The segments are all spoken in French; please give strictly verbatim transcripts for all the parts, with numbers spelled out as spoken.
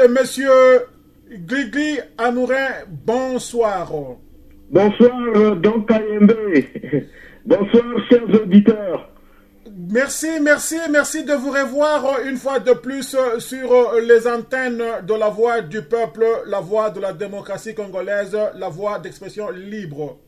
monsieur Grigli Amourin, bonsoir. Bonsoir, Don Kayembe. Bonsoir, chers auditeurs. Merci, merci, merci de vous revoir une fois de plus sur les antennes de la voix du peuple, la voix de la démocratie congolaise, la voix d'expression libre.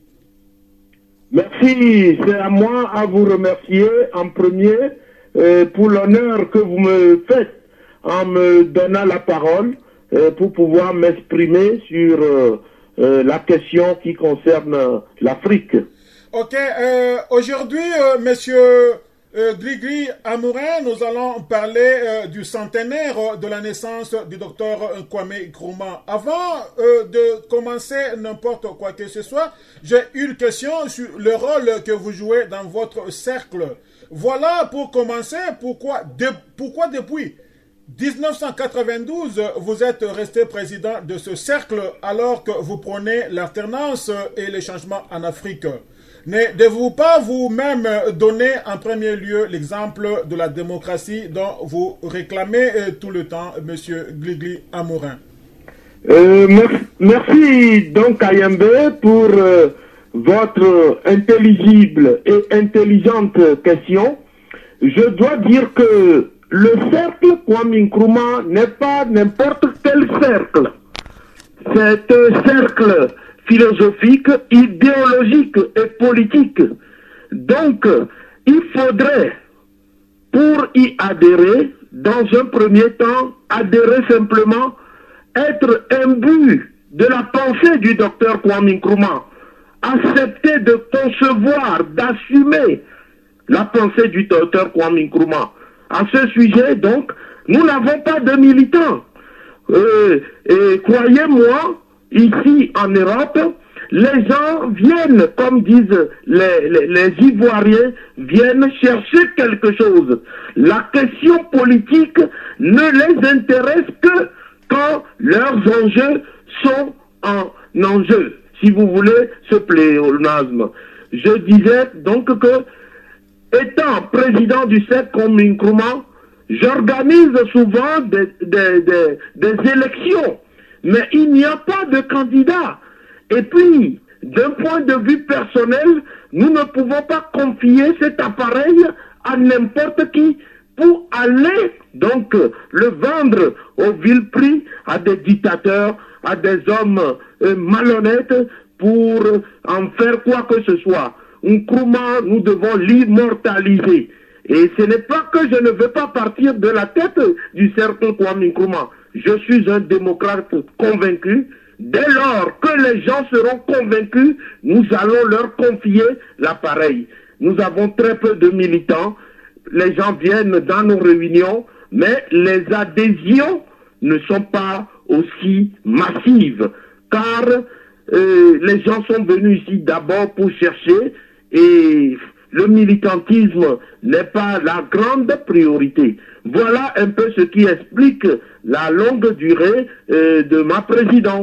Merci, c'est à moi à vous remercier en premier euh, pour l'honneur que vous me faites en me donnant la parole euh, pour pouvoir m'exprimer sur euh, euh, la question qui concerne euh, l'Afrique. Ok, euh, aujourd'hui, euh, monsieur euh, Grigli Amourin, nous allons parler euh, du centenaire de la naissance du docteur Kwame Nkrumah. Avant euh, de commencer n'importe quoi que ce soit, j'ai une question sur le rôle que vous jouez dans votre cercle. Voilà, pour commencer, pourquoi, de, pourquoi depuis mille neuf cent quatre-vingt-douze, vous êtes resté président de ce cercle alors que vous prenez l'alternance et les changements en Afrique? Ne devez-vous pas vous-même donner en premier lieu l'exemple de la démocratie dont vous réclamez tout le temps, monsieur Grigli Amourin? euh, Merci, merci donc Kayembe pour euh, votre intelligible et intelligente question. Je dois dire que le cercle Kwame Nkrumah n'est pas n'importe quel cercle. C'est un cercle philosophique, idéologique et politique. Donc, il faudrait, pour y adhérer, dans un premier temps, adhérer simplement, être imbu de la pensée du docteur Kwame Nkrumah, accepter de concevoir, d'assumer la pensée du docteur Kwame Nkrumah. À ce sujet, donc, nous n'avons pas de militants. Euh, et croyez-moi, ici en Europe, les gens viennent, comme disent les, les, les Ivoiriens, viennent chercher quelque chose. La question politique ne les intéresse que quand leurs enjeux sont en enjeu, si vous voulez ce pléonasme. Je disais donc que, étant président du cercle Kwame Nkrumah, j'organise souvent des, des, des, des élections, mais il n'y a pas de candidat. Et puis, d'un point de vue personnel, nous ne pouvons pas confier cet appareil à n'importe qui pour aller donc le vendre au vil prix à des dictateurs, à des hommes euh, malhonnêtes pour en faire quoi que ce soit. Nkrumah, nous devons l'immortaliser. Et ce n'est pas que je ne veux pas partir de la tête du cercle Kwame Nkrumah. Je suis un démocrate convaincu. Dès lors que les gens seront convaincus, nous allons leur confier l'appareil. Nous avons très peu de militants. Les gens viennent dans nos réunions, mais les adhésions ne sont pas aussi massives. Car euh, les gens sont venus ici d'abord pour chercher et le militantisme n'est pas la grande priorité. Voilà un peu ce qui explique la longue durée euh, de ma présidence,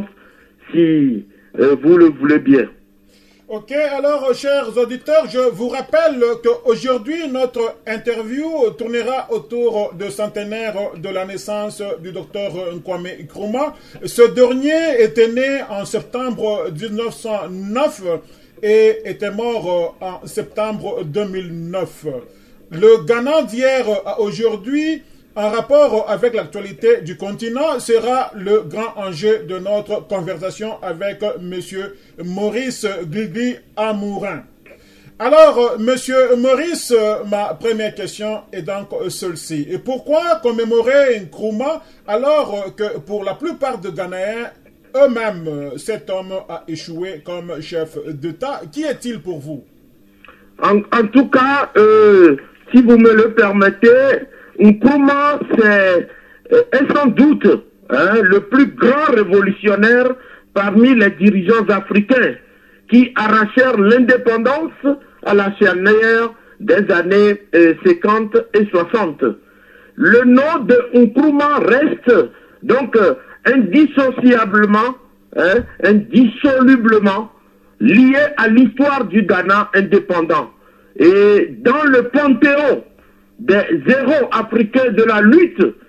si euh, vous le voulez bien. Ok, alors, chers auditeurs, je vous rappelle qu'aujourd'hui, notre interview tournera autour du centenaire de la naissance du docteur Kwame Nkrumah. Ce dernier était né en septembre mille neuf cent neuf et était mort en septembre deux mille neuf. Le Ghana d'hier à aujourd'hui, en rapport avec l'actualité du continent, sera le grand enjeu de notre conversation avec M. Maurice Grigli Amourin. Alors, M. Maurice, ma première question est donc celle-ci. Et pourquoi commémorer Nkrumah alors que pour la plupart des Ghanéens, eux-mêmes, cet homme a échoué comme chef d'État? Qui est-il pour vous? En, en tout cas, euh, si vous me le permettez, Nkrumah, c'est euh, sans doute hein, le plus grand révolutionnaire parmi les dirigeants africains qui arrachèrent l'indépendance à la charnière des années euh, cinquante et soixante. Le nom de Nkrumah reste donc euh, indissociablement, hein, indissolublement lié à l'histoire du Ghana indépendant. Et dans le panthéon des héros africains de la lutte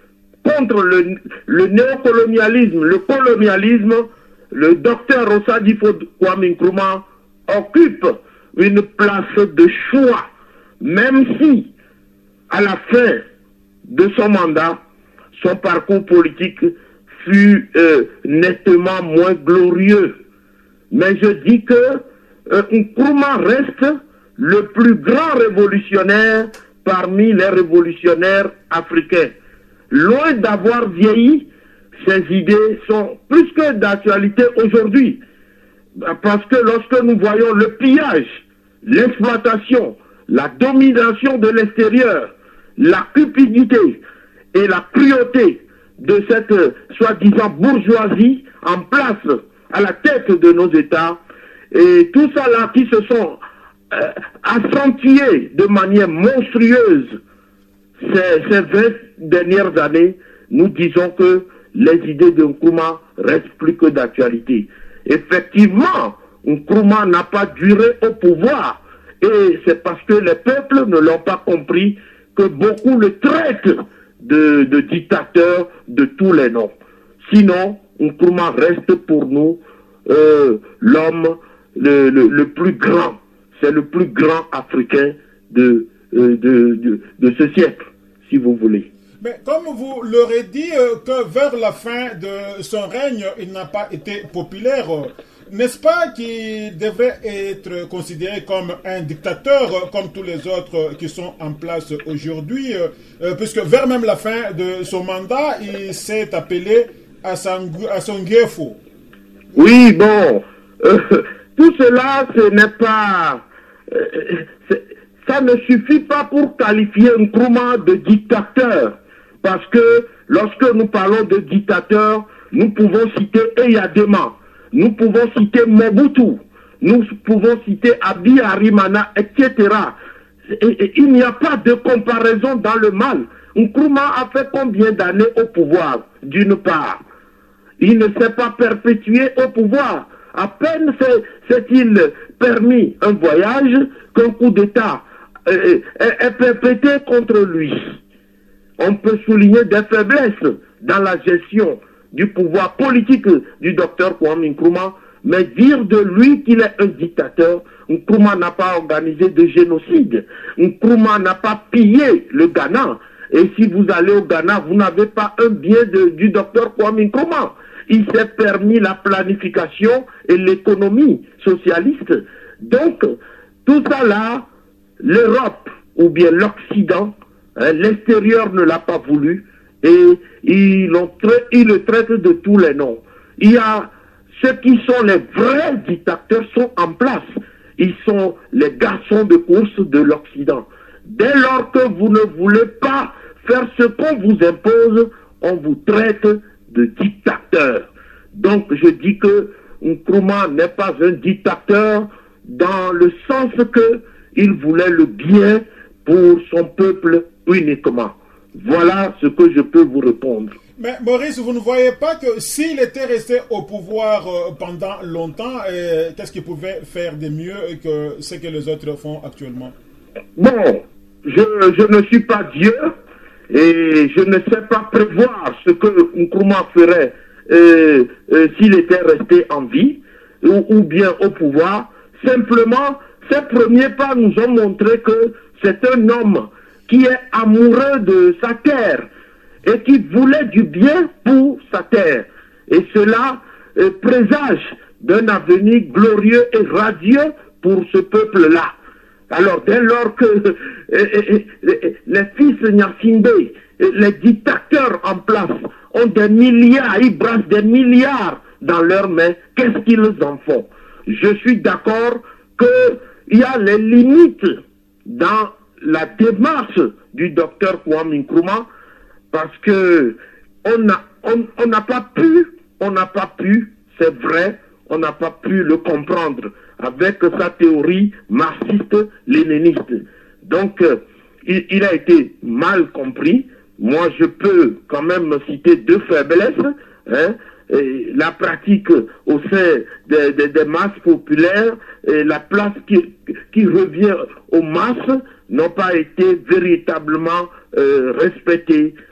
contre le, le néocolonialisme, le colonialisme, le docteur Osadifo Kwame Nkrumah occupe une place de choix, même si, à la fin de son mandat, son parcours politique fut euh, nettement moins glorieux. Mais je dis que euh, Nkrumah reste le plus grand révolutionnaire parmi les révolutionnaires africains. Loin d'avoir vieilli, ses idées sont plus que d'actualité aujourd'hui. Parce que lorsque nous voyons le pillage, l'exploitation, la domination de l'extérieur, la cupidité et la cruauté de cette euh, soi-disant bourgeoisie en place à la tête de nos États, et tout ça là qui se sont euh, accentués de manière monstrueuse ces, ces vingt dernières années, nous disons que les idées de Nkrumah restent plus que d'actualité. Effectivement, Nkrumah n'a pas duré au pouvoir, et c'est parce que les peuples ne l'ont pas compris que beaucoup le traitent de, de dictateur de tous les noms. Sinon, Nkrumah reste pour nous euh, l'homme le, le, le plus grand. C'est le plus grand africain de, euh, de, de, de ce siècle, si vous voulez. Mais comme vous l'aurez dit, euh, que vers la fin de son règne, il n'a pas été populaire, euh, n'est-ce pas qu'il devrait être considéré comme un dictateur, euh, comme tous les autres euh, qui sont en place aujourd'hui, euh, euh, puisque vers même la fin de son mandat, il s'est appelé Assanguefo. Oui, bon, euh, tout cela, ce n'est pas... Euh, ça ne suffit pas pour qualifier Nkrumah de dictateur. Parce que lorsque nous parlons de dictateur, nous pouvons citer Eyadema, nous pouvons citer Mobutu, nous pouvons citer Abiy Ahimana, et cetera. Et, et, il n'y a pas de comparaison dans le mal. Nkrumah a fait combien d'années au pouvoir, d'une part? Il ne s'est pas perpétué au pouvoir. À peine s'est-il permis un voyage qu'un coup d'État est, est, est perpétré contre lui. On peut souligner des faiblesses dans la gestion du pouvoir politique du docteur Kwame Nkrumah, mais dire de lui qu'il est un dictateur, Nkrumah n'a pas organisé de génocide, Nkrumah n'a pas pillé le Ghana, et si vous allez au Ghana, vous n'avez pas un bien de, du docteur Kwame Nkrumah. Il s'est permis la planification et l'économie socialiste. Donc, tout ça là, l'Europe ou bien l'Occident, hein, l'extérieur ne l'a pas voulu et ils, ont ils le traitent de tous les noms. Il y a ceux qui sont les vrais dictateurs sont en place. Ils sont les garçons de course de l'Occident. Dès lors que vous ne voulez pas faire ce qu'on vous impose, on vous traite de dictateur. Donc je dis que Nkrumah n'est pas un dictateur dans le sens que il voulait le bien pour son peuple uniquement. Voilà ce que je peux vous répondre. Mais Maurice, vous ne voyez pas que s'il était resté au pouvoir euh, pendant longtemps, euh, qu'est-ce qu'il pouvait faire de mieux que ce que les autres font actuellement? Bon, je, je ne suis pas Dieu et je ne sais pas prévoir ce que Nkrumah ferait euh, euh, s'il était resté en vie ou, ou bien au pouvoir. Simplement, ces premiers pas nous ont montré que c'est un homme qui est amoureux de sa terre et qui voulait du bien pour sa terre. Et cela euh, présage d'un avenir glorieux et radieux pour ce peuple-là. Alors, dès lors que euh, euh, euh, les fils Nyasinde, euh, les dictateurs en place, ont des milliards, ils brassent des milliards dans leurs mains, qu'est-ce qu'ils en font? Je suis d'accord qu'il y a les limites dans la démarche du docteur Kwame Nkrumah, parce que on n'a on, on n'a pas pu, on n'a pas pu, c'est vrai, on n'a pas pu le comprendre avec sa théorie marxiste-léniniste. Donc, euh, il, il a été mal compris. Moi, je peux quand même citer deux faiblesses. Hein, et la pratique au sein des, des, des masses populaires et la place qui, qui revient aux masses n'ont pas été véritablement euh, respectées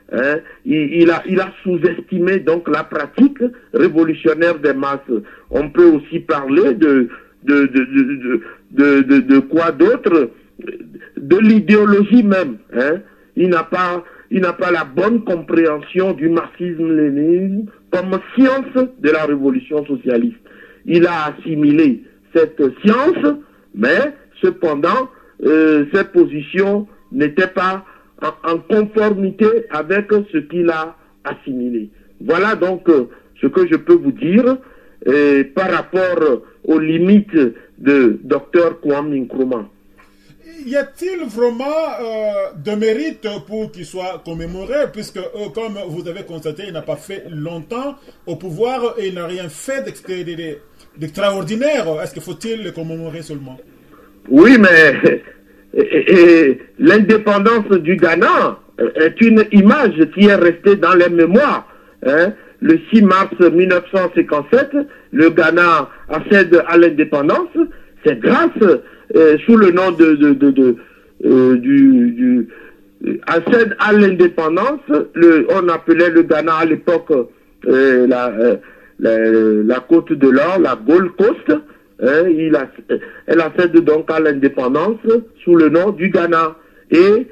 hein, il, il a, il a sous-estimé donc la pratique révolutionnaire des masses. On peut aussi parler de, de, de, de, de, de, de quoi d'autre, de l'idéologie même. Hein. Il n'a pas, il n'a pas la bonne compréhension du marxisme-léninisme comme science de la révolution socialiste. Il a assimilé cette science, mais cependant, euh, ses positions n'étaient pas en, en conformité avec ce qu'il a assimilé. Voilà donc euh, ce que je peux vous dire euh, par rapport aux limites de docteur Kwame Nkrumah. Y a-t-il vraiment euh, de mérite pour qu'il soit commémoré, puisque, euh, comme vous avez constaté, il n'a pas fait longtemps au pouvoir et il n'a rien fait d'extraordinaire. Est-ce qu'il faut-il le commémorer seulement? Oui, mais l'indépendance du Ghana est une image qui est restée dans les mémoires. Hein. Le six mars mille neuf cent cinquante-sept, le Ghana accède à l'indépendance. C'est grâce, euh, sous le nom de, de, de, de euh, du, du euh, accède à l'indépendance. Le, on appelait le Ghana à l'époque euh, la, euh, la, la Côte de l'Or, la Gold Coast. Hein, il a, elle accède donc à l'indépendance sous le nom du Ghana. Et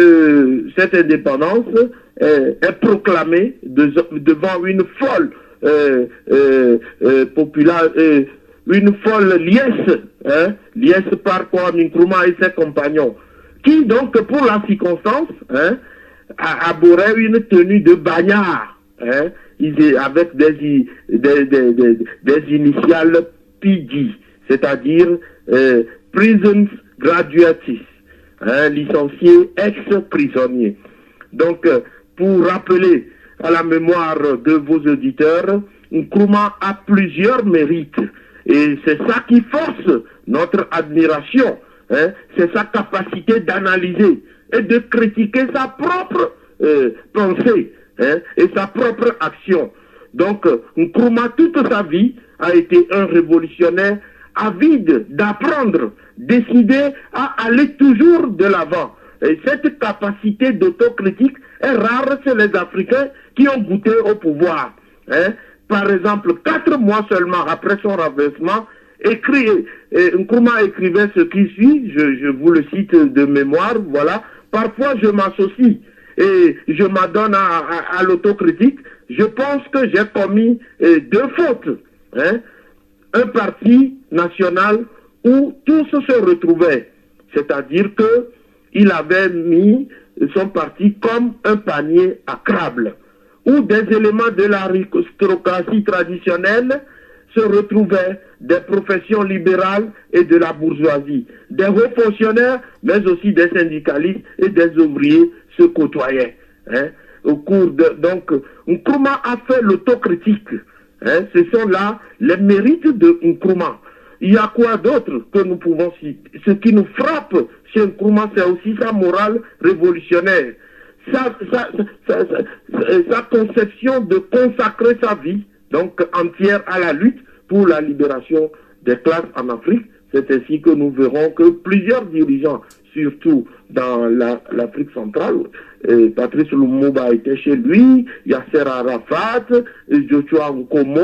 ce, cette indépendance est, est proclamée de, devant une folle euh, euh, euh, population, euh, une folle liesse, hein, liesse par Kwame Nkrumah et ses compagnons, qui donc pour la circonstance hein, arboraient une tenue de bagnard, hein, avec des, des, des, des, des initiales P G, c'est-à-dire euh, Prisons Graduatis, hein, licenciés ex-prisonniers. Donc, euh, pour rappeler à la mémoire de vos auditeurs, Nkrumah a plusieurs mérites. Et c'est ça qui force notre admiration. Hein, c'est sa capacité d'analyser et de critiquer sa propre euh, pensée hein, et sa propre action. Donc, Nkrumah, toute sa vie, a été un révolutionnaire avide d'apprendre, décidé à aller toujours de l'avant. Et cette capacité d'autocritique est rare chez les Africains qui ont goûté au pouvoir. Hein. Par exemple, quatre mois seulement après son renversement, écrit, euh, Nkrumah écrivait ce qui suit, je, je vous le cite de mémoire, voilà. Parfois, je m'associe et je m'adonne à, à, à l'autocritique. Je pense que j'ai commis euh, deux fautes. Hein. Un parti national où tous se retrouvaient, c'est-à-dire que il avait mis son parti comme un panier à crabes, où des éléments de l'aristocratie traditionnelle se retrouvaient, des professions libérales et de la bourgeoisie, des hauts fonctionnaires, mais aussi des syndicalistes et des ouvriers se côtoyaient. Hein, au cours de, donc, Nkrumah a fait l'autocritique. Hein, ce sont là les mérites de Nkrumah. Il y a quoi d'autre que nous pouvons citer? Ce qui nous frappe chez Nkrumah, c'est aussi sa morale révolutionnaire. Sa, sa, sa, sa, sa conception de consacrer sa vie, donc entière à la lutte pour la libération des classes en Afrique. C'est ainsi que nous verrons que plusieurs dirigeants, surtout dans l'Afrique la, centrale, euh, Patrice Lumumba était chez lui, Yasser Arafat, Joshua Nkomo,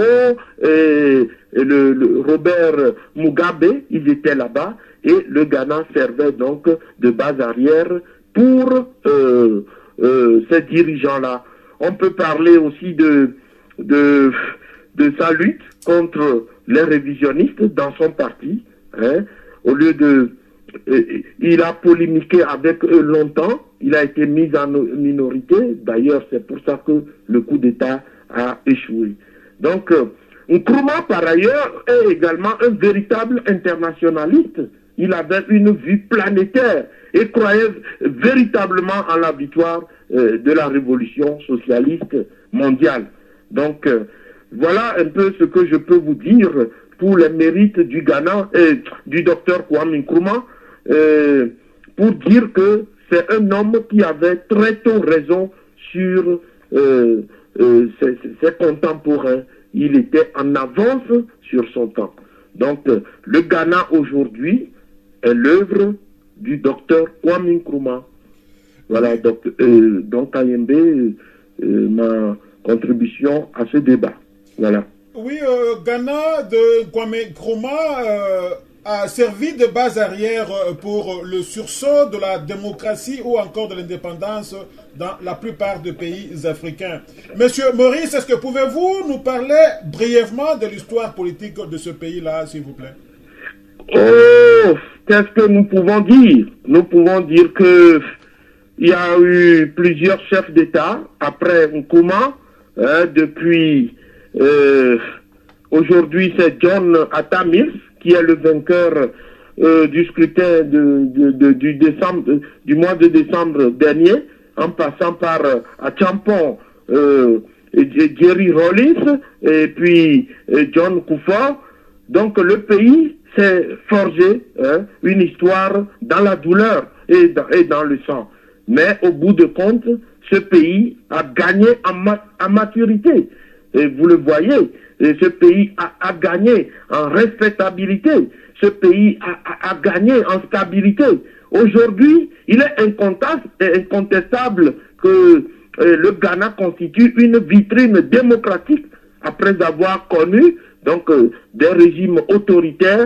et, et le, le Robert Mugabe, ils étaient là-bas, et le Ghana servait donc de base arrière pour euh, euh, ces dirigeants-là. On peut parler aussi de, de, de sa lutte contre les révisionnistes dans son parti. Hein, au lieu de... Euh, il a polémiqué avec eux longtemps, il a été mis en minorité, d'ailleurs c'est pour ça que le coup d'État a échoué. Donc, euh, Nkrumah par ailleurs est également un véritable internationaliste. Il avait une vue planétaire et croyait véritablement en la victoire euh, de la révolution socialiste mondiale. Donc, euh, voilà un peu ce que je peux vous dire pour les mérites du Ghana et du docteur Kwame Nkrumah, euh, pour dire que c'est un homme qui avait très tôt raison sur euh, euh, ses, ses contemporains. Il était en avance sur son temps. Donc, euh, le Ghana aujourd'hui est l'œuvre du docteur Kwame Nkrumah. Voilà, donc, euh, donc A M B, euh, ma contribution à ce débat. Voilà. Oui, euh, Ghana de Kwame Nkrumah euh, a servi de base arrière pour le sursaut de la démocratie ou encore de l'indépendance dans la plupart des pays africains. Monsieur Maurice, est-ce que pouvez-vous nous parler brièvement de l'histoire politique de ce pays-là, s'il vous plaît? Oh, qu'est-ce que nous pouvons dire? Nous pouvons dire que il y a eu plusieurs chefs d'État après Nkrumah, hein, depuis euh, aujourd'hui c'est John Atta Mills qui est le vainqueur euh, du scrutin de, de, de, du, décembre, du mois de décembre dernier, en passant par euh, Achampong, euh, Jerry Rawlings et puis euh, John Kufuor. Donc le pays s'est forgé, hein, une histoire dans la douleur et dans, et dans le sang. Mais au bout de compte, ce pays a gagné en, ma en maturité. Et vous le voyez, et ce pays a, a gagné en respectabilité. Ce pays a, a, a gagné en stabilité. Aujourd'hui, il est incontestable que euh, le Ghana constitue une vitrine démocratique après avoir connu donc euh, des régimes autoritaires,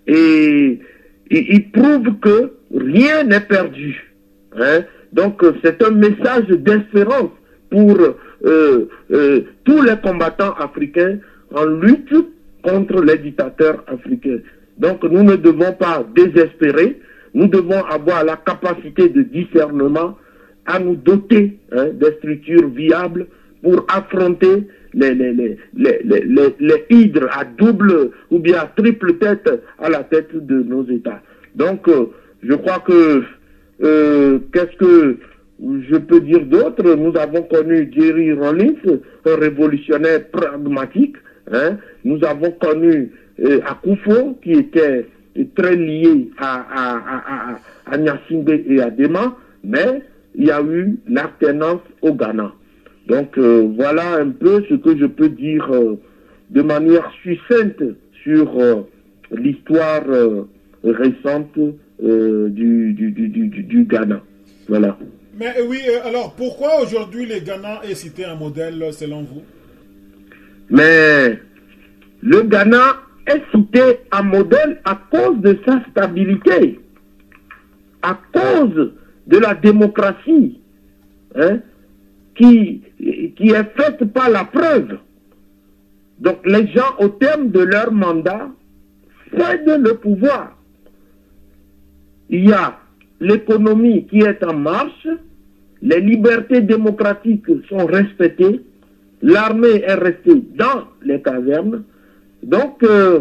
et il prouve que rien n'est perdu. Hein? Donc euh, c'est un message d'espérance pour euh, euh, tous les combattants africains en lutte contre les dictateurs africains. Donc nous ne devons pas désespérer, nous devons avoir la capacité de discernement à nous doter, hein, des structures viables pour affronter les, les, les, les, les, les, les hydres à double ou bien à triple tête à la tête de nos États. Donc euh, je crois que euh, qu'est-ce que je peux dire d'autre? Nous avons connu Jerry Rawlings, un révolutionnaire pragmatique. Hein? Nous avons connu euh, Akufo, qui était très lié à, à, à, à, à Gnassingbé et à Dema, mais il y a eu l'alternance au Ghana. Donc euh, voilà un peu ce que je peux dire euh, de manière succincte sur euh, l'histoire euh, récente euh, du, du, du, du, du Ghana. Voilà. Mais oui, alors pourquoi aujourd'hui le Ghana est cité un modèle selon vous? Mais le Ghana est cité un modèle à cause de sa stabilité, à cause de la démocratie, hein, qui, qui est faite par la preuve. Donc les gens, au terme de leur mandat, cèdent le pouvoir. Il y a l'économie qui est en marche, les libertés démocratiques sont respectées, l'armée est restée dans les casernes. Donc, euh,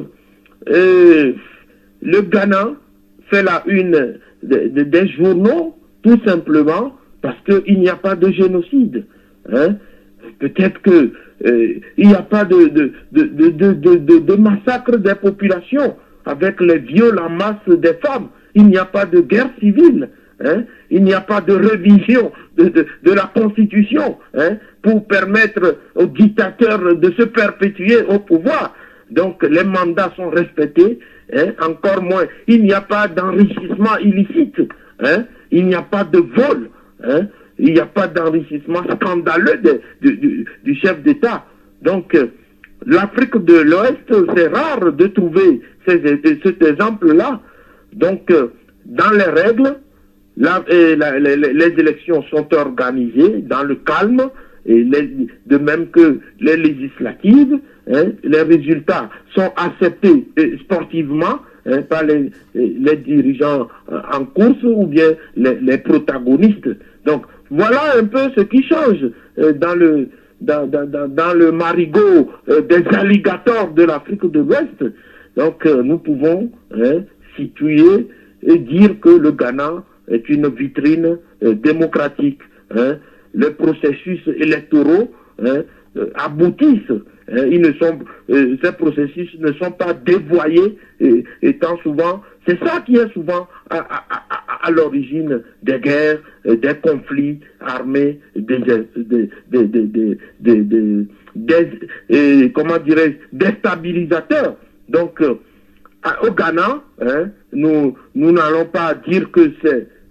euh, le Ghana fait la une de, de, des journaux, tout simplement parce qu'il n'y a pas de génocide. Hein? Peut-être qu'il euh, n'y a pas de, de, de, de, de, de, de, de massacre des populations avec les viols en masse des femmes. Il n'y a pas de guerre civile. Hein? Il n'y a pas de révision de, de, de la Constitution, hein, pour permettre aux dictateurs de se perpétuer au pouvoir. Donc les mandats sont respectés, hein, encore moins. Il n'y a pas d'enrichissement illicite, hein, il n'y a pas de vol, hein, il n'y a pas d'enrichissement scandaleux de, de, de, du chef d'État. Donc euh, l'Afrique de l'Ouest, c'est rare de trouver ces, cet exemple-là. Donc euh, dans les règles, La, la, les, les élections sont organisées dans le calme, et les, de même que les législatives, hein, les résultats sont acceptés euh, sportivement, hein, par les, les dirigeants euh, en course ou bien les, les protagonistes. Donc voilà un peu ce qui change euh, dans le dans, dans, dans le marigot euh, des alligators de l'Afrique de l'Ouest. Donc euh, nous pouvons, hein, situer et dire que le Ghana est une vitrine euh, démocratique. Hein. Les processus électoraux, hein, euh, aboutissent. Hein. Ils ne sont, euh, ces processus ne sont pas dévoyés, et, étant souvent, c'est ça qui est souvent à, à, à, à l'origine des guerres, euh, des conflits armés, des, des, des, des, des, des, des, des euh, comment dirais-je, déstabilisateurs. Donc, euh, au Ghana, hein, nous nous n'allons pas dire que c'est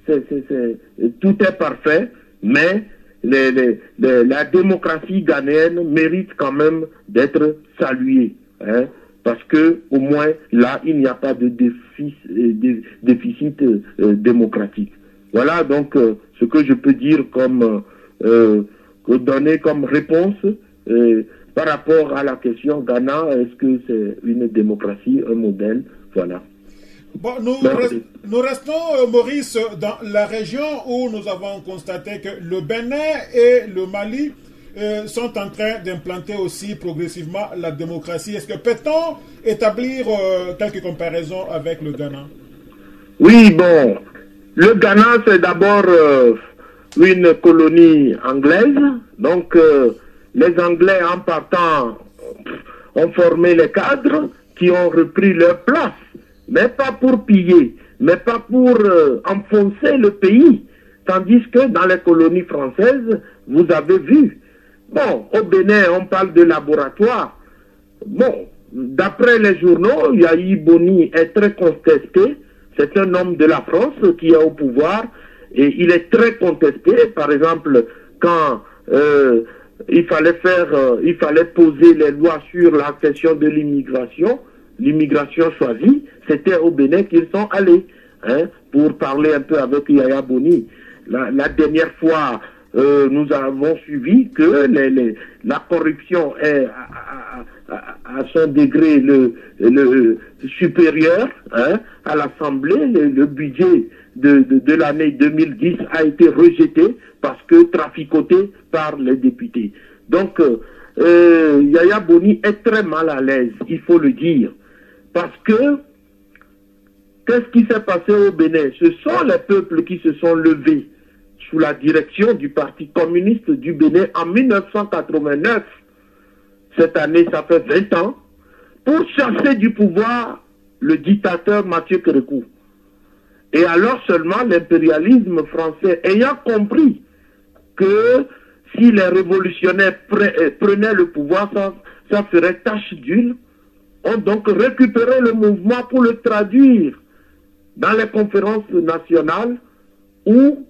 c'est, c'est, c'est, tout est parfait, mais les, les, les, la démocratie ghanéenne mérite quand même d'être saluée, hein, parce que au moins là, il n'y a pas de déficit, de, déficit euh, démocratique. Voilà donc euh, ce que je peux dire comme euh, donner comme réponse euh, par rapport à la question Ghana. Est-ce que c'est une démocratie, un modèle? Voilà. Bon, nous, rest, nous restons, euh, Maurice, dans la région où nous avons constaté que le Bénin et le Mali euh, sont en train d'implanter aussi progressivement la démocratie. Est-ce que peut-on établir euh, quelques comparaisons avec le Ghana? Oui, bon, le Ghana, c'est d'abord euh, une colonie anglaise. Donc, euh, les Anglais, en partant, ont formé les cadres qui ont repris leur place. Mais pas pour piller, mais pas pour euh, enfoncer le pays. Tandis que dans les colonies françaises, vous avez vu, bon, au Bénin, on parle de laboratoire. Bon, d'après les journaux, Yahi Boni est très contesté. C'est un homme de la France qui est au pouvoir et il est très contesté. Par exemple, quand euh, il fallait faire, euh, il fallait poser les lois sur la question de l'immigration, l'immigration choisie, c'était au Bénin qu'ils sont allés, hein, pour parler un peu avec Yaya Boni. La, la dernière fois, euh, nous avons suivi que les, les, la corruption est à, à, à, à son degré le, le supérieur, hein, à l'Assemblée. Le, le budget de, de, de l'année deux mille dix a été rejeté parce que traficoté par les députés. Donc, euh, euh, Yaya Boni est très mal à l'aise, il faut le dire. Parce que, qu'est-ce qui s'est passé au Bénin? Ce sont les peuples qui se sont levés sous la direction du Parti communiste du Bénin en mille neuf cent quatre-vingt-neuf. Cette année, ça fait vingt ans, pour chasser du pouvoir le dictateur Mathieu Kérékou. Et alors seulement l'impérialisme français, ayant compris que si les révolutionnaires prenaient le pouvoir, ça, ça ferait tache d'huile, ont donc récupéré le mouvement pour le traduire dans les conférences nationales où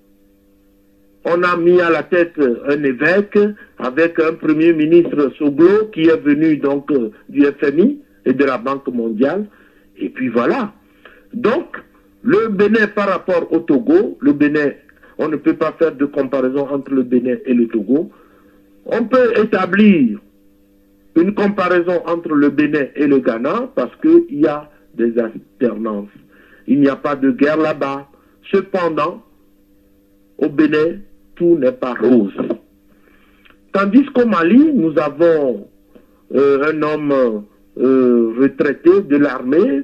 on a mis à la tête un évêque avec un premier ministre Soglo qui est venu donc du F M I et de la Banque mondiale. Et puis voilà. Donc, le Bénin par rapport au Togo, le Bénin, on ne peut pas faire de comparaison entre le Bénin et le Togo. On peut établir une comparaison entre le Bénin et le Ghana parce qu'il y a des alternances. Il n'y a pas de guerre là-bas. Cependant, au Bénin, tout n'est pas rose. Tandis qu'au Mali, nous avons euh, un homme euh, retraité de l'armée,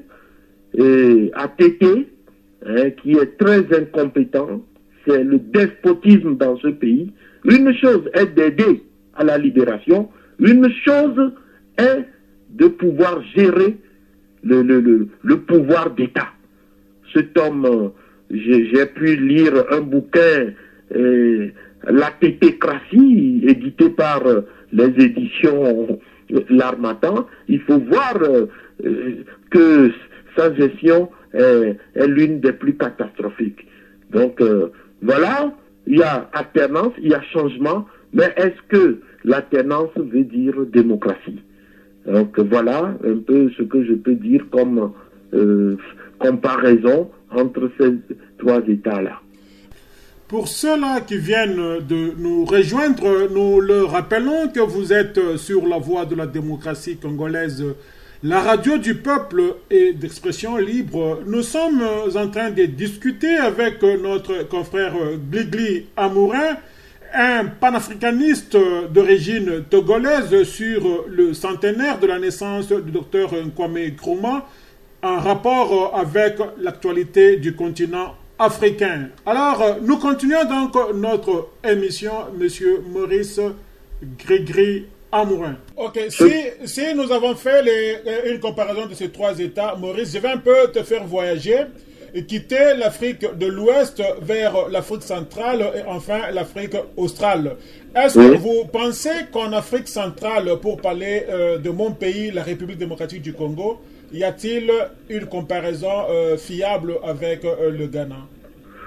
A T T, hein, qui est très incompétent. C'est le despotisme dans ce pays. Une chose est d'aider à la libération. Une chose est de pouvoir gérer le, le, le, le pouvoir d'État. Cet homme, j'ai pu lire un bouquin, euh, La tétécratie, édité par euh, les éditions euh, L'Harmattan. Il faut voir euh, que sa gestion est, est l'une des plus catastrophiques. Donc euh, voilà, il y a alternance, il y a changement, mais est-ce que l'alternance veut dire démocratie? Donc voilà un peu ce que je peux dire comme euh, comparaison entre ces trois États-là. Pour ceux-là qui viennent de nous rejoindre, nous leur rappelons que vous êtes sur la voie de la démocratie congolaise, la radio du peuple et d'expression libre. Nous sommes en train de discuter avec notre confrère Gligli Amourin, un panafricaniste d'origine togolaise, sur le centenaire de la naissance du docteur Kwame Nkrumah, en rapport avec l'actualité du continent africain. Alors, nous continuons donc notre émission, Monsieur Maurice Grégory Amourin. Ok, si, si nous avons fait les, une comparaison de ces trois États, Maurice, je vais un peu te faire voyager et quitter l'Afrique de l'Ouest vers l'Afrique centrale et enfin l'Afrique australe. Est-ce que vous pensez qu'en Afrique centrale, pour parler euh, de mon pays, la République démocratique du Congo, y a-t-il une comparaison euh, fiable avec euh, le Ghana?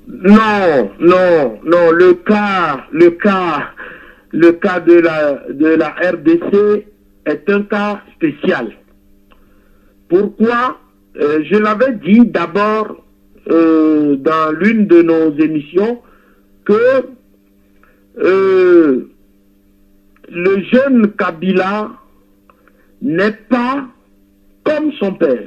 Non, non, non, le cas, le cas, le cas de la, de la R D C est un cas spécial. Pourquoi? euh, Je l'avais dit d'abord euh, dans l'une de nos émissions que euh, le jeune Kabila n'est pas comme son père.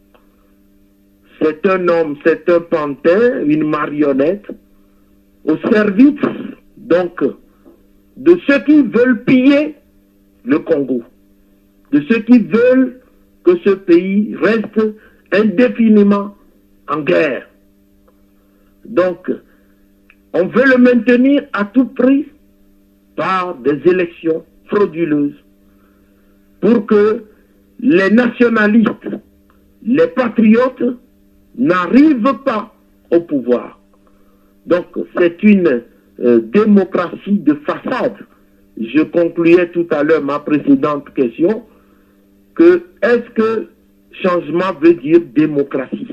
C'est un homme, c'est un pantin, une marionnette, au service, donc, de ceux qui veulent piller le Congo, de ceux qui veulent que ce pays reste indéfiniment en guerre. Donc, on veut le maintenir à tout prix par des élections frauduleuses pour que les nationalistes, les patriotes n'arrivent pas au pouvoir. Donc, c'est une euh, démocratie de façade. Je concluais tout à l'heure ma précédente question que est-ce que changement veut dire démocratie?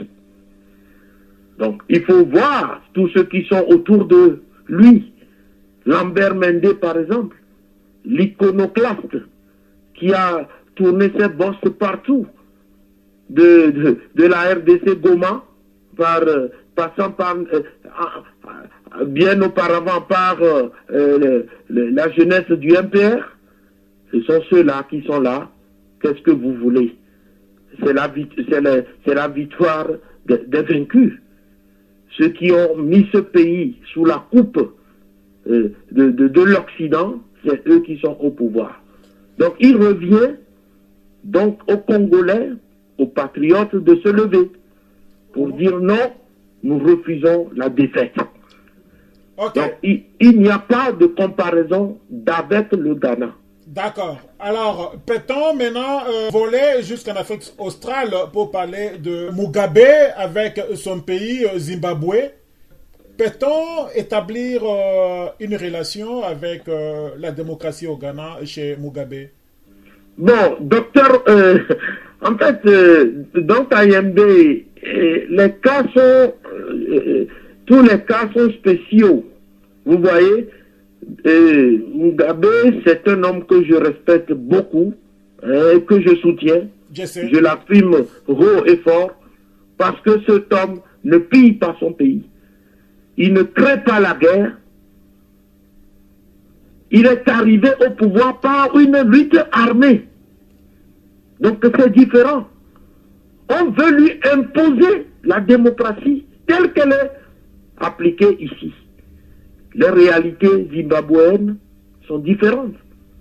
Donc, il faut voir tous ceux qui sont autour de lui. Lambert Mende, par exemple, l'iconoclaste, qui a tourné ses bosses partout, de, de, de la R D C Goma, par, euh, passant par, euh, euh, bien auparavant par euh, euh, le, la jeunesse du M P R. Ce sont ceux-là qui sont là. Qu'est-ce que vous voulez? C'est la, la, la victoire des de vaincus. Ceux qui ont mis ce pays sous la coupe euh, de, de, de l'Occident, c'est eux qui sont au pouvoir. Donc il revient donc aux Congolais, aux patriotes de se lever pour dire non, nous refusons la défaite. Okay. Donc il, il n'y a pas de comparaison d'avec le Ghana. D'accord. Alors, peut-on maintenant euh, voler jusqu'en Afrique australe pour parler de Mugabe avec son pays euh, Zimbabwe? Peut-on établir euh, une relation avec euh, la démocratie au Ghana chez Mugabe? Bon, docteur, euh, en fait, euh, dans I M B, euh, les cas sont, euh, tous les cas sont spéciaux. Vous voyez, euh, Mugabe, c'est un homme que je respecte beaucoup, hein, que je soutiens. Je sais. Je l'affirme haut et fort, parce que cet homme ne pille pas son pays. Il ne crée pas la guerre. Il est arrivé au pouvoir par une lutte armée. Donc c'est différent. On veut lui imposer la démocratie telle qu'elle est appliquée ici. Les réalités zimbabwéennes sont différentes.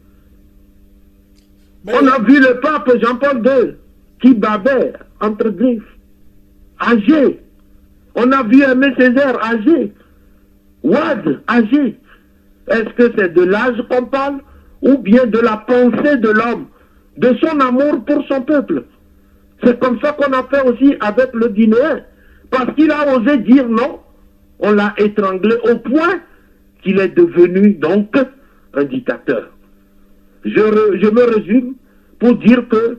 Mais... On a vu le pape Jean-Paul deux qui bavait entre griffes, âgé. On a vu Aimé Césaire âgé, Wade âgé. Est-ce que c'est de l'âge qu'on parle ou bien de la pensée de l'homme, de son amour pour son peuple? C'est comme ça qu'on a fait aussi avec le Guinéen. Parce qu'il a osé dire non, on l'a étranglé au point qu'il est devenu donc un dictateur. Je, re, je me résume pour dire que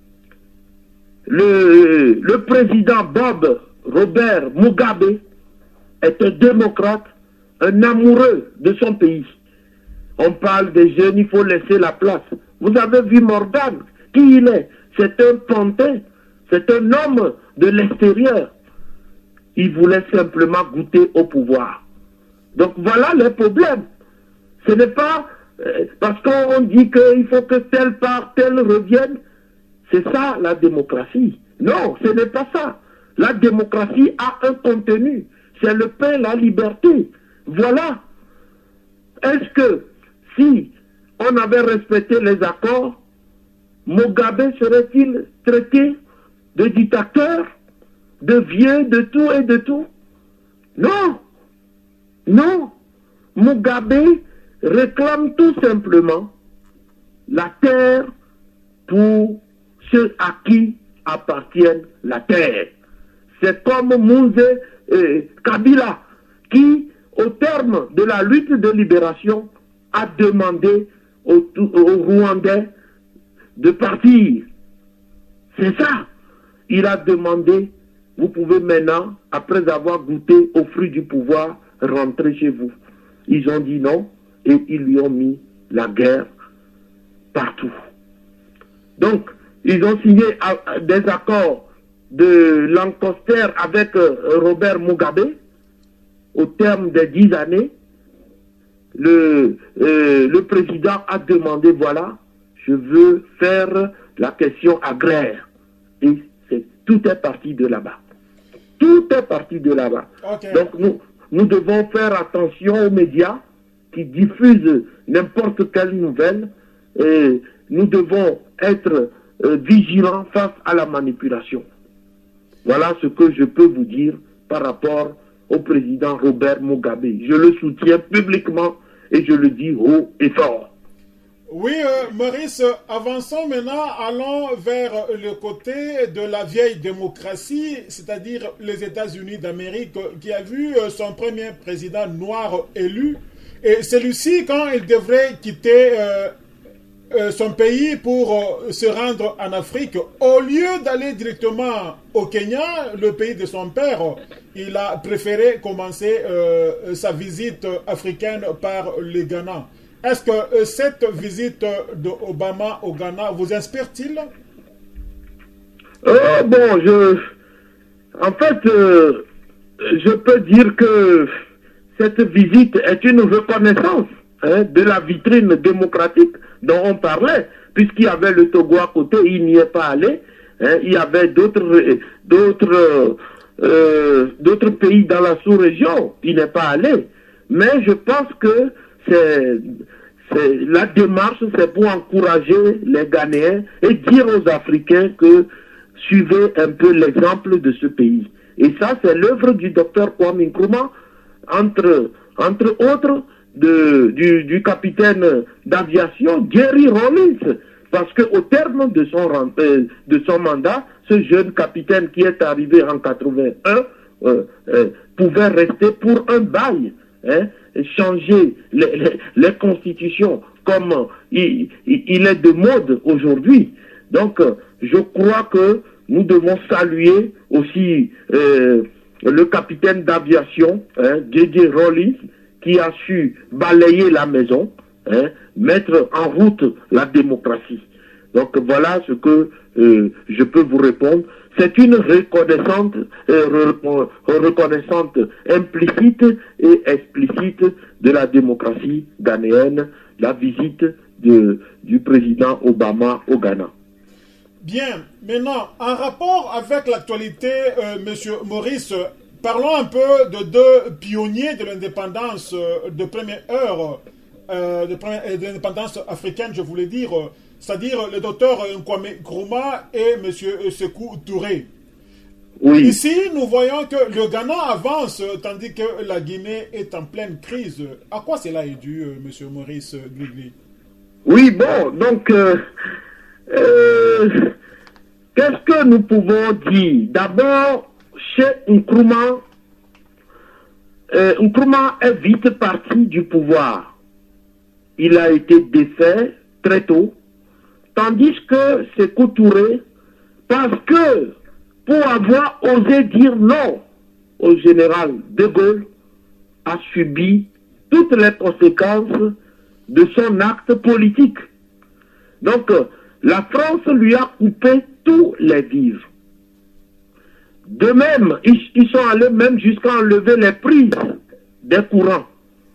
le, le président Bob Robert Mugabe est un démocrate, un amoureux de son pays. On parle des jeunes, il faut laisser la place. Vous avez vu Morgan, qui il est? C'est un pantin, c'est un homme de l'extérieur. Il voulait simplement goûter au pouvoir. Donc voilà le problème. Ce n'est pas euh, parce qu'on dit qu'il faut que tel part, tel revienne. C'est ça la démocratie. Non, ce n'est pas ça. La démocratie a un contenu. C'est le pain, la liberté. Voilà. Est-ce que si on avait respecté les accords, Mugabe serait-il traité de dictateur, de vieux, de tout et de tout? Non. Non. Mugabe réclame tout simplement la terre pour ceux à qui appartient la terre. C'est comme Moïse euh, Kabila qui, au terme de la lutte de libération, a demandé aux, aux Rwandais de partir. C'est ça. Il a demandé vous pouvez maintenant, après avoir goûté aux fruits du pouvoir, rentrer chez vous. Ils ont dit non et ils lui ont mis la guerre partout. Donc, ils ont signé des accords de Lancaster avec Robert Mugabe. Au terme des dix années, le, euh, le président a demandé, voilà, je veux faire la question agraire. Et c'est, tout est parti de là-bas. Tout est parti de là-bas. Okay. Donc nous, nous devons faire attention aux médias qui diffusent n'importe quelle nouvelle. Et nous devons être euh, vigilants face à la manipulation. Voilà ce que je peux vous dire par rapport au président Robert Mugabe. Je le soutiens publiquement et je le dis haut et fort. Oui, euh, Maurice, avançons maintenant, allons vers le côté de la vieille démocratie, c'est-à-dire les États-Unis d'Amérique, qui a vu son premier président noir élu. Et celui-ci, quand il devrait quitter euh, euh, son pays pour euh, se rendre en Afrique, au lieu d'aller directement au Kenya, le pays de son père, il a préféré commencer euh, sa visite africaine par le Ghana. Est-ce que euh, cette visite d'Obama au Ghana vous inspire-t-il? euh, Bon, je... En fait, euh, je peux dire que cette visite est une reconnaissance hein, de la vitrine démocratique dont on parlait, puisqu'il y avait le Togo à côté, il n'y est pas allé. Hein, il y avait d'autres d'autres euh, d'autres pays dans la sous-région, il n'est pas allé. Mais je pense que c'est... la démarche, c'est pour encourager les Ghanéens et dire aux Africains que suivez un peu l'exemple de ce pays. Et ça, c'est l'œuvre du docteur Kwame Nkrumah, entre, entre autres de, du, du capitaine d'aviation Jerry Rawlings. Parce qu'au terme de son, euh, de son mandat, ce jeune capitaine qui est arrivé en quatre-vingt-un euh, euh, pouvait rester pour un bail. Hein, changer les, les, les constitutions comme il, il est de mode aujourd'hui. Donc, je crois que nous devons saluer aussi euh, le capitaine d'aviation, hein, J J Rawlings, qui a su balayer la maison, hein, mettre en route la démocratie. Donc, voilà ce que euh, je peux vous répondre. C'est une reconnaissante, euh, reconnaissance implicite et explicite de la démocratie ghanéenne, la visite de, du président Obama au Ghana. Bien, maintenant, en rapport avec l'actualité, euh, Monsieur Maurice, parlons un peu de deux pionniers de l'indépendance euh, de première heure, euh, de, première, de l'indépendance africaine, je voulais dire, c'est-à-dire le docteur Kwame Nkrumah et M. Sékou Touré. Oui. Ici, nous voyons que le Ghana avance, tandis que la Guinée est en pleine crise. À quoi cela est dû, M. Maurice Grigli? Oui, bon, donc, euh, euh, qu'est-ce que nous pouvons dire? D'abord, chez Nkrumah, euh, Nkrumah est vite parti du pouvoir. Il a été défait très tôt. Tandis que Sékou Touré, parce que pour avoir osé dire non au général de Gaulle, a subi toutes les conséquences de son acte politique. Donc, la France lui a coupé tous les vivres. De même, ils, ils sont allés même jusqu'à enlever les prises des courants.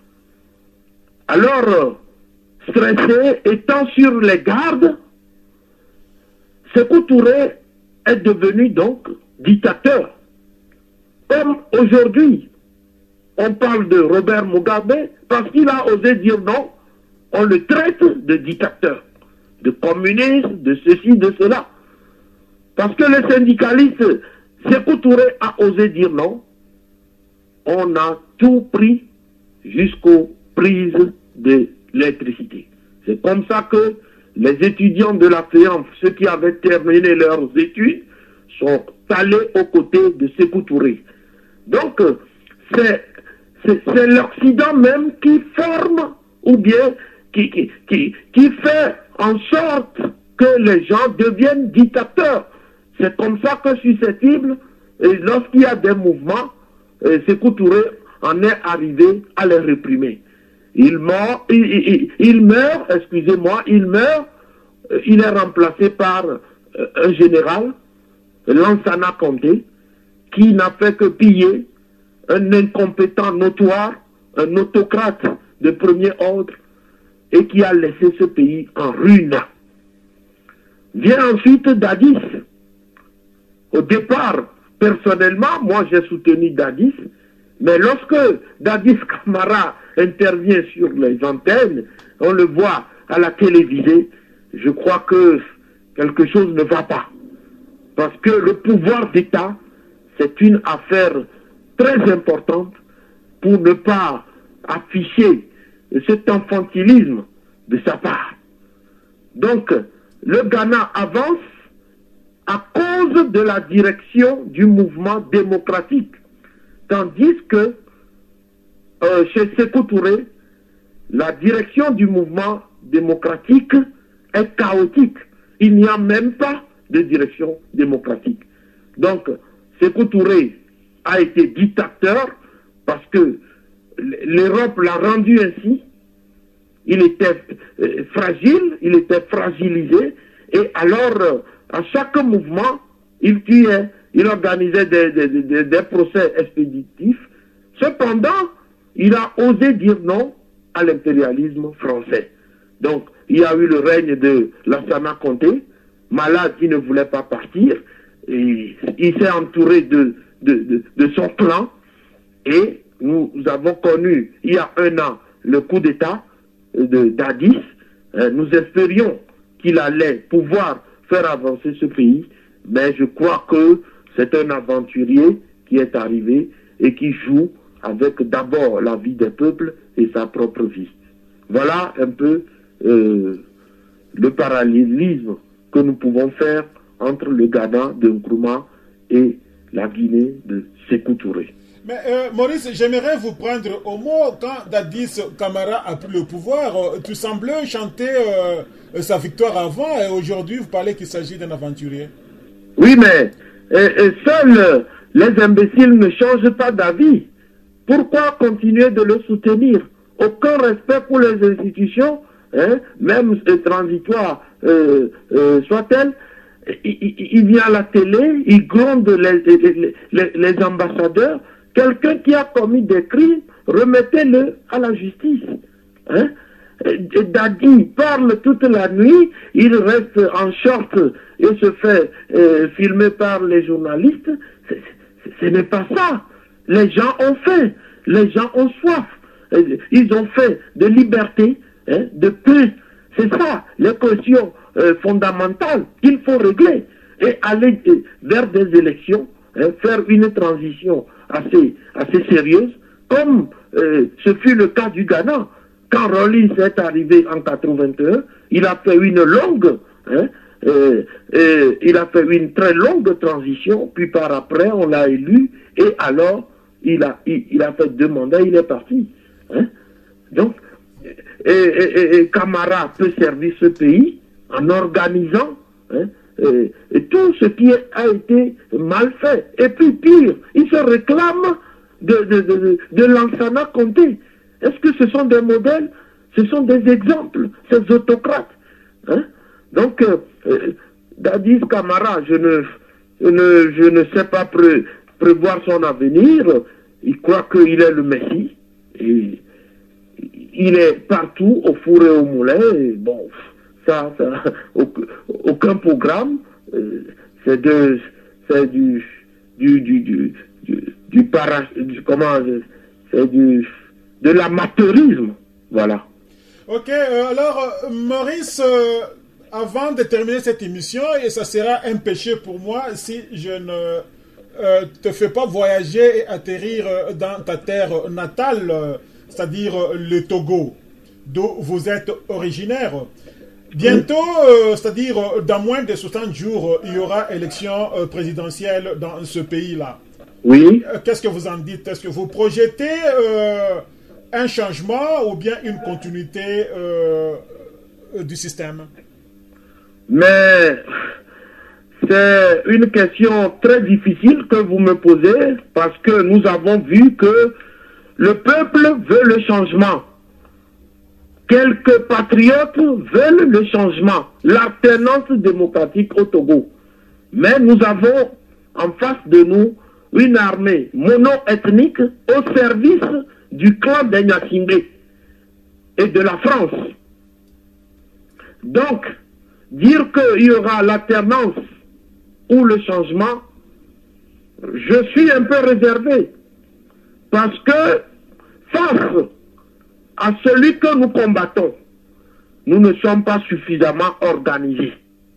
Alors, stressé, étant sur les gardes, Sékou Touré est devenu donc dictateur. Comme aujourd'hui, on parle de Robert Mugabe, parce qu'il a osé dire non, on le traite de dictateur, de communiste, de ceci, de cela. Parce que le syndicaliste Sékou Touré a osé dire non, on a tout pris jusqu'aux prises de l'électricité. C'est comme ça que les étudiants de la F E A M, ceux qui avaient terminé leurs études, sont allés aux côtés de Sékou Touré. Donc, c'est l'Occident même qui forme, ou bien qui, qui, qui, qui fait en sorte que les gens deviennent dictateurs. C'est comme ça que susceptible Et lorsqu'il y a des mouvements, euh, Sékou Touré en est arrivé à les réprimer. Il meurt, il, il, il meurt excusez-moi, il meurt, euh, il est remplacé par euh, un général, Lansana Conté, qui n'a fait que piller, un incompétent notoire, un autocrate de premier ordre, et qui a laissé ce pays en ruine. Vient ensuite Dadis. Au départ, personnellement, moi j'ai soutenu Dadis, mais lorsque Dadis Camara intervient sur les antennes, on le voit à la télévisée, je crois que quelque chose ne va pas. Parce que le pouvoir d'État, c'est une affaire très importante pour ne pas afficher cet infantilisme de sa part. Donc, le Ghana avance à cause de la direction du mouvement démocratique. Tandis que euh, chez Sékou Touré, la direction du mouvement démocratique est chaotique. Il n'y a même pas de direction démocratique. Donc, Sékou Touré a été dictateur parce que l'Europe l'a rendu ainsi. Il était euh, fragile, il était fragilisé, et alors, euh, à chaque mouvement, il tuait, il organisait des, des, des, des procès expéditifs. Cependant, il a osé dire non à l'impérialisme français. Donc, il y a eu le règne de Lansana Conté, malade qui ne voulait pas partir, et il s'est entouré de, de, de, de son clan, et nous avons connu, il y a un an, le coup d'État de Dadis. Euh, nous espérions qu'il allait pouvoir faire avancer ce pays, mais je crois que c'est un aventurier qui est arrivé et qui joue avec d'abord la vie des peuples et sa propre vie. Voilà un peu euh, le parallélisme que nous pouvons faire entre le Ghana de Nkrumah et la Guinée de Sékou Touré. Mais euh, Maurice, j'aimerais vous prendre au mot. Quand Dadis Camara a pris le pouvoir, euh, tu semblais chanter euh, sa victoire avant, et aujourd'hui vous parlez qu'il s'agit d'un aventurier. Oui, mais euh, euh, seuls les imbéciles ne changent pas d'avis. Pourquoi continuer de le soutenir? Aucun respect pour les institutions, hein, même euh, transitoires euh, euh, soit-elles. Il, il, il vient à la télé, il gronde les, les, les, les ambassadeurs. Quelqu'un qui a commis des crimes, remettez-le à la justice. Hein? Dadi parle toute la nuit, il reste en short et se fait euh, filmer par les journalistes. C est, c est, ce n'est pas ça. Les gens ont faim, les gens ont soif. Ils ont fait de liberté, hein, de paix. C'est ça, les questions euh, fondamentales qu'il faut régler et aller euh, vers des élections, hein, faire une transition assez, assez sérieuse, comme euh, ce fut le cas du Ghana. Quand Rawlings est arrivé en quatre-vingt-un, il a fait une longue, hein, euh, euh, il a fait une très longue transition, puis par après on l'a élu, et alors il a, il, il a fait deux mandats, il est parti. Hein. Donc, et, et, et Camara peut servir ce pays en organisant, hein, et, et tout ce qui a été mal fait. Et puis pire, il se réclame de, de, de, de, de Lansana Conté. Est-ce que ce sont des modèles? Ce sont des exemples, ces autocrates. Hein? Donc, euh, euh, Dadis Camara, je ne, je ne, je ne sais pas pré, prévoir son avenir. Il croit qu'il est le Messie. Et il est partout, au four et au moulin. Et bon, ça, ça aucun programme. Euh, c'est de, c'est du, du, du, du, du, du para, du, comment, c'est du, de l'amateurisme. Voilà. Ok, euh, alors, euh, Maurice, euh, avant de terminer cette émission, et ça sera un péché pour moi si je ne euh, te fais pas voyager et atterrir dans ta terre natale, euh, c'est-à-dire le Togo, d'où vous êtes originaire. Bientôt, euh, c'est-à-dire dans moins de soixante jours, il y aura élection euh, présidentielle dans ce pays-là. Oui. Euh, Qu'est-ce que vous en dites? Est-ce que vous projetez euh, un changement ou bien une continuité euh, du système? Mais C'est une question très difficile que vous me posez parce que nous avons vu que le peuple veut le changement. Quelques patriotes veulent le changement, l'alternance démocratique au Togo. Mais nous avons en face de nous une armée mono-ethnique au service du clan des Nyasimbe et de la France. Donc, dire qu'il y aura l'alternance ou le changement, je suis un peu réservé. Parce que face à celui que nous combattons, nous ne sommes pas suffisamment organisés.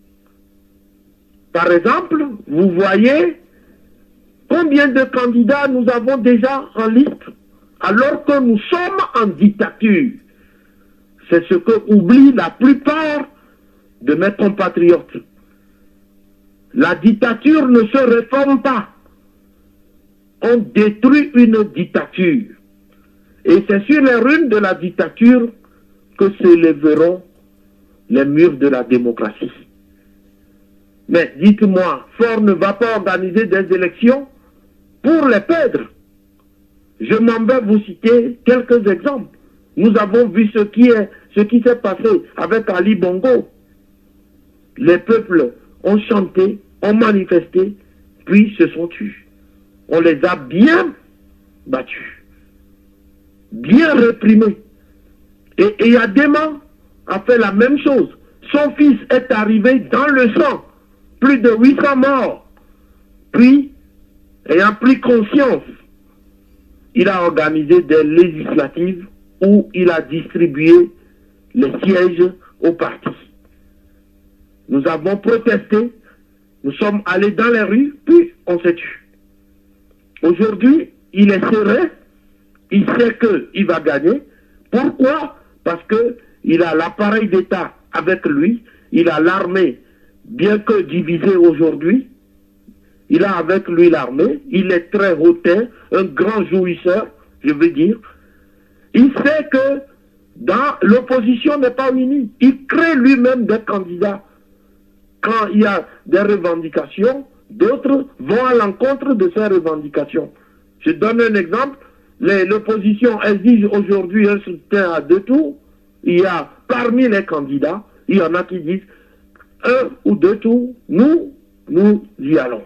Par exemple, vous voyez combien de candidats nous avons déjà en liste alors que nous sommes en dictature. C'est ce que oublient la plupart de mes compatriotes. La dictature ne se réforme pas. On détruit une dictature. Et c'est sur les ruines de la dictature que s'élèveront les murs de la démocratie. Mais dites-moi, Faure ne va pas organiser des élections pour les perdre. Je m'en vais vous citer quelques exemples. Nous avons vu ce qui est, ce qui s'est passé avec Ali Bongo. Les peuples ont chanté, ont manifesté, puis se sont tus. On les a bien battus, bien réprimés. Et, et Adema a fait la même chose. Son fils est arrivé dans le sang, plus de huit cents morts. Puis, ayant pris conscience, il a organisé des législatives où il a distribué les sièges aux partis. Nous avons protesté, nous sommes allés dans les rues, puis on s'est tué. Aujourd'hui, il est serein, il sait qu'il va gagner. Pourquoi? Parce qu'il a l'appareil d'État avec lui, il a l'armée, bien que divisée aujourd'hui, il a avec lui l'armée, il est très hautain, un grand jouisseur, je veux dire. Il sait que dans l'opposition n'est pas unie. Il crée lui-même des candidats. Quand il y a des revendications, d'autres vont à l'encontre de ces revendications. Je donne un exemple. L'opposition exige aujourd'hui un soutien à deux tours. Il y a parmi les candidats, il y en a qui disent un ou deux tours, nous, nous y allons.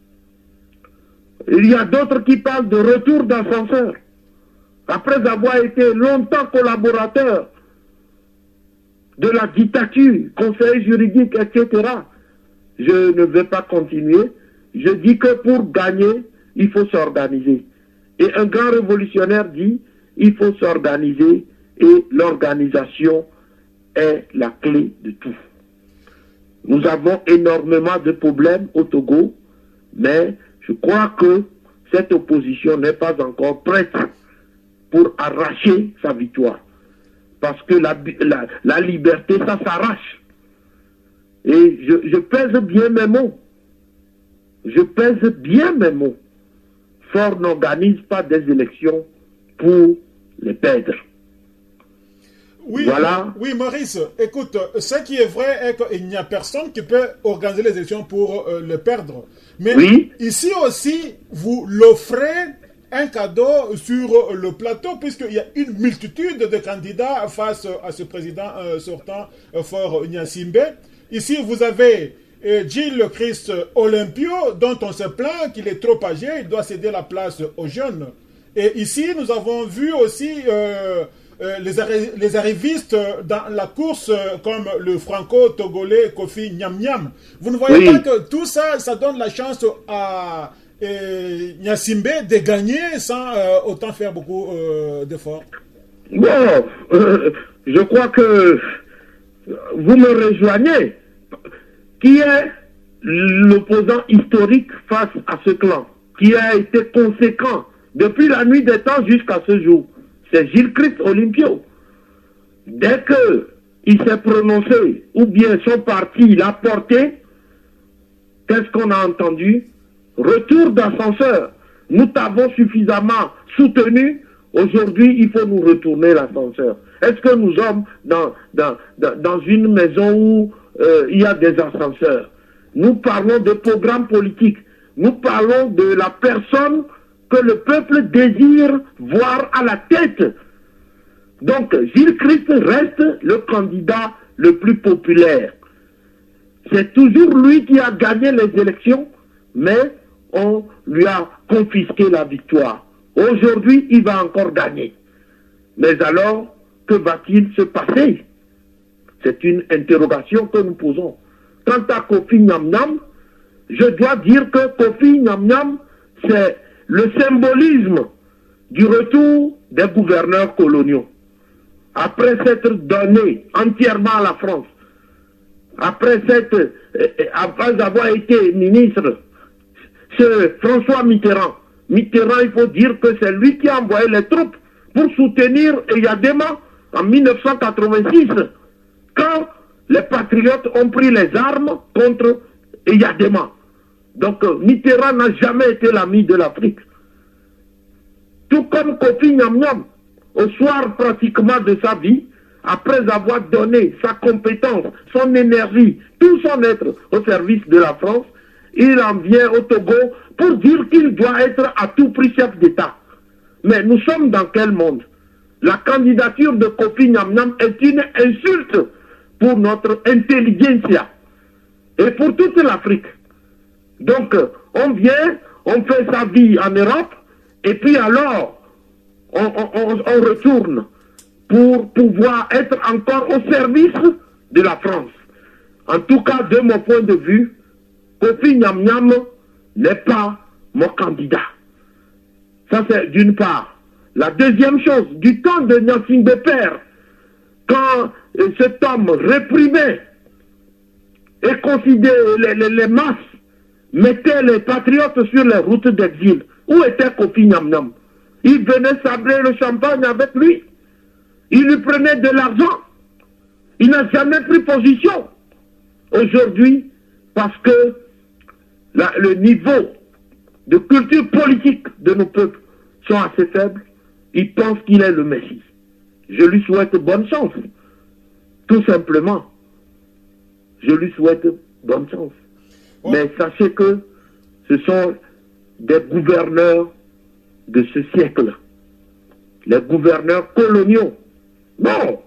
Il y a d'autres qui parlent de retour d'ascenseur. Après avoir été longtemps collaborateur de la dictature, conseiller juridique, et cetera. Je ne vais pas continuer. Je dis que pour gagner, il faut s'organiser. Et un grand révolutionnaire dit, il faut s'organiser et l'organisation est la clé de tout. Nous avons énormément de problèmes au Togo, mais je crois que cette opposition n'est pas encore prête pour arracher sa victoire. Parce que la, la, la liberté, ça s'arrache. Et je, je pèse bien mes mots. Je pèse bien mes mots. Faure n'organise pas des élections pour les perdre. Oui, voilà. Oui, Maurice, écoute, ce qui est vrai est qu'il n'y a personne qui peut organiser les élections pour euh, le perdre. Mais oui. Ici aussi, vous l'offrez un cadeau sur le plateau, puisqu'il y a une multitude de candidats face à ce président euh, sortant, euh, Faure Gnassingbé. Ici, vous avez euh, Gilles Christ Olympio, dont on se plaint qu'il est trop âgé, il doit céder la place aux jeunes. Et ici, nous avons vu aussi euh, euh, les, arri les arrivistes dans la course, euh, comme le franco-togolais Kofi Nyam Nyam. Vous ne voyez oui. pas que tout ça, ça donne la chance à euh, Gnassingbé de gagner sans euh, autant faire beaucoup euh, d'efforts? Bon, euh, je crois que vous me rejoignez. Qui est l'opposant historique face à ce clan, qui a été conséquent depuis la nuit des temps jusqu'à ce jour? C'est Gilles Christ Olympio. Dès qu'il s'est prononcé, ou bien son parti l'a porté, qu'est-ce qu'on a entendu? Retour d'ascenseur. Nous t'avons suffisamment soutenu, aujourd'hui il faut nous retourner l'ascenseur. Est-ce que nous sommes dans, dans, dans, dans une maison où euh, il y a des ascenseurs? Nous parlons de programme politique. Nous parlons de la personne que le peuple désire voir à la tête. Donc, Gilles Christ reste le candidat le plus populaire. C'est toujours lui qui a gagné les élections, mais on lui a confisqué la victoire. Aujourd'hui, il va encore gagner. Mais alors, que va-t-il se passer? C'est une interrogation que nous posons. Quant à Kofi Nnam-Nnam, je dois dire que Kofi Nnam-Nnam, c'est le symbolisme du retour des gouverneurs coloniaux. Après s'être donné entièrement à la France, après, cette, euh, après avoir été ministre, c'est François Mitterrand. Mitterrand, il faut dire que c'est lui qui a envoyé les troupes pour soutenir Eyadema en mille neuf cent quatre-vingt-six, quand les patriotes ont pris les armes contre Eyadema. Donc Mitterrand n'a jamais été l'ami de l'Afrique. Tout comme Kofi Nnam-Nnam, au soir pratiquement de sa vie, après avoir donné sa compétence, son énergie, tout son être au service de la France, il en vient au Togo pour dire qu'il doit être à tout prix chef d'État. Mais nous sommes dans quel monde? La candidature de Kofi Nnam-Nnam est une insulte pour notre intelligentsia et pour toute l'Afrique. Donc, on vient, on fait sa vie en Europe, et puis alors, on, on, on retourne pour pouvoir être encore au service de la France. En tout cas, de mon point de vue, Kofi Nnam-Nnam n'est pas mon candidat. Ça, c'est d'une part. La deuxième chose, du temps de Gnassingbé Père, quand cet homme réprimait et considérait les, les, les masses, mettait les patriotes sur les routes d'exil, où était Kofi Nnam-Nnam? Il venait sabrer le champagne avec lui. Il lui prenait de l'argent. Il n'a jamais pris position. Aujourd'hui, parce que la, le niveau de culture politique de nos peuples sont assez faibles, il pense qu'il est le Messie. Je lui souhaite bonne chance. Tout simplement. Je lui souhaite bonne chance. Oh. Mais sachez que ce sont des gouverneurs de ce siècle. Les gouverneurs coloniaux. Non.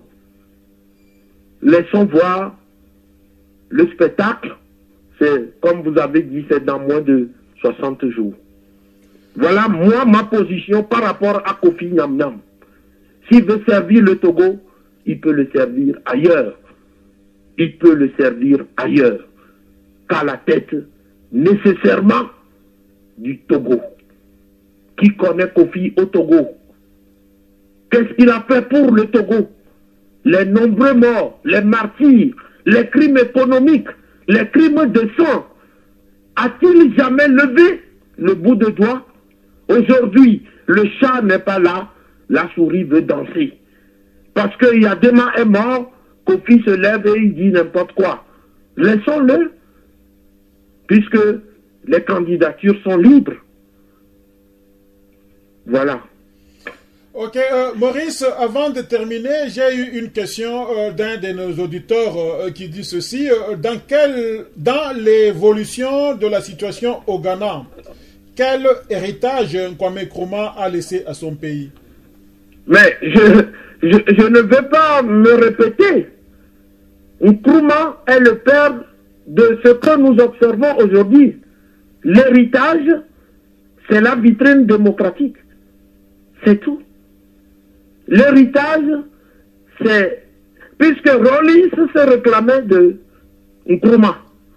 Laissons voir le spectacle. C'est, comme vous avez dit, c'est dans moins de soixante jours. Voilà, moi, ma position par rapport à Kofi Nnam-Nnam. S'il veut servir le Togo, il peut le servir ailleurs. Il peut le servir ailleurs. Qu'à la tête, nécessairement, du Togo. Qui connaît Kofi au Togo? Qu'est-ce qu'il a fait pour le Togo? Les nombreux morts, les martyrs, les crimes économiques, les crimes de sang. A-t-il jamais levé le bout de doigt? Aujourd'hui, le chat n'est pas là, la souris veut danser. Parce que Eyadema est mort, Kofi se lève et il dit n'importe quoi. Laissons-le, puisque les candidatures sont libres. Voilà. Ok, euh, Maurice, avant de terminer, j'ai eu une question euh, d'un de nos auditeurs euh, qui dit ceci. Euh, dans quel, dans l'évolution de la situation au Ghana, quel héritage Kwame Nkrumah a laissé à son pays? Mais je, je, je ne vais pas me répéter. Nkrumah est le père de ce que nous observons aujourd'hui. L'héritage, c'est la vitrine démocratique. C'est tout. L'héritage, c'est... Puisque Rawlings se réclamait de Nkrumah.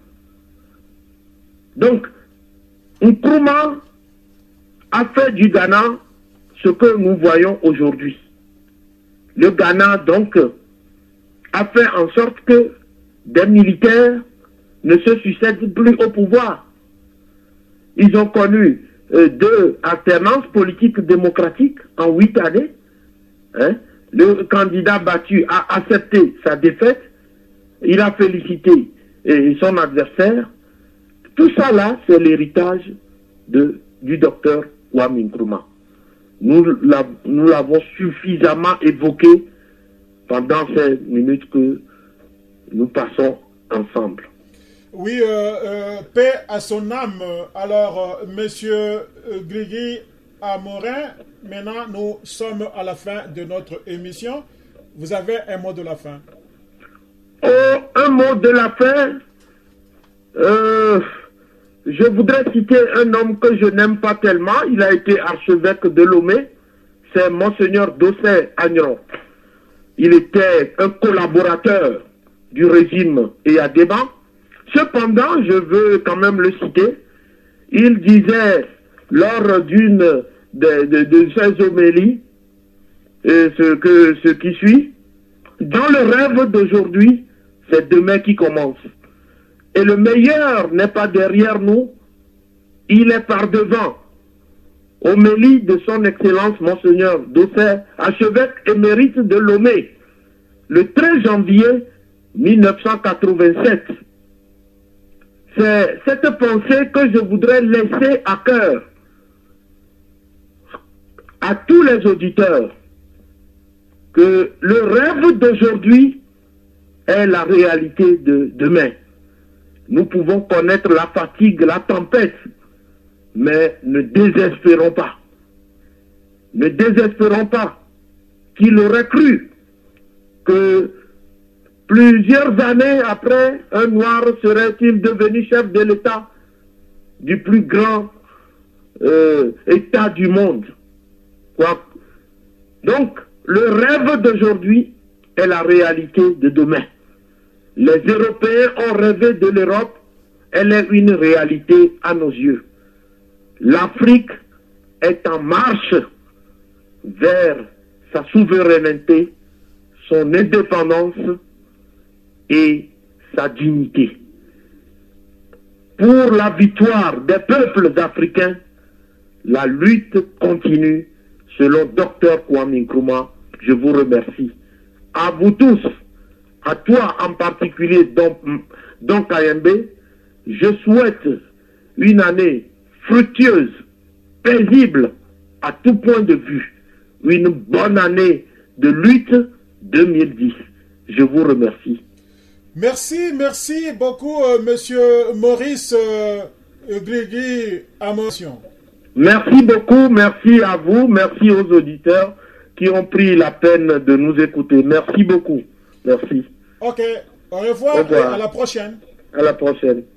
Donc, Nkrumah a fait du Ghana ce que nous voyons aujourd'hui. Le Ghana, donc, a fait en sorte que des militaires ne se succèdent plus au pouvoir. Ils ont connu euh, deux alternances politiques démocratiques en huit années. Hein? Le candidat battu a accepté sa défaite. Il a félicité euh, son adversaire. Tout ça là, c'est l'héritage de, du docteur Kwame Nkrumah. Nous l'avons suffisamment évoqué pendant ces minutes que nous passons ensemble. Oui, euh, euh, paix à son âme. Alors, euh, monsieur euh, Grigui Amorin, maintenant nous sommes à la fin de notre émission. Vous avez un mot de la fin. Oh, un mot de la fin. Euh, je voudrais citer un homme que je n'aime pas tellement. Il a été archevêque de Lomé. C'est Monseigneur Dossé Agneron. Il était un collaborateur du régime Eyadéba. Cependant, je veux quand même le citer. Il disait lors d'une de, de, de ses homélies euh, ce, que, ce qui suit. Dans le rêve d'aujourd'hui, c'est demain qui commence. Et le meilleur n'est pas derrière nous, il est par devant. Homélie de son Excellence Monseigneur Dossé, archevêque émérite de Lomé, le treize janvier mille neuf cent quatre-vingt-sept. C'est cette pensée que je voudrais laisser à cœur à tous les auditeurs, que le rêve d'aujourd'hui est la réalité de demain. Nous pouvons connaître la fatigue, la tempête, mais ne désespérons pas. Ne désespérons pas. Qu'il aurait cru que plusieurs années après, un noir serait-il devenu chef de l'État du plus grand euh, État du monde. Quoi? Donc, le rêve d'aujourd'hui est la réalité de demain. Les Européens ont rêvé de l'Europe, elle est une réalité à nos yeux. L'Afrique est en marche vers sa souveraineté, son indépendance et sa dignité. Pour la victoire des peuples africains, la lutte continue selon docteur Kwame Nkrumah. Je vous remercie. À vous tous, à toi en particulier, Don, Don Kayembe, je souhaite une année fructueuse, paisible à tout point de vue. Une bonne année de lutte deux mille dix. Je vous remercie. Merci, merci beaucoup, euh, monsieur Maurice euh, Grigui Amoran. Merci beaucoup, merci à vous, merci aux auditeurs qui ont pris la peine de nous écouter. Merci beaucoup. Merci. Ok, au revoir, au revoir. Et à la prochaine. À la prochaine.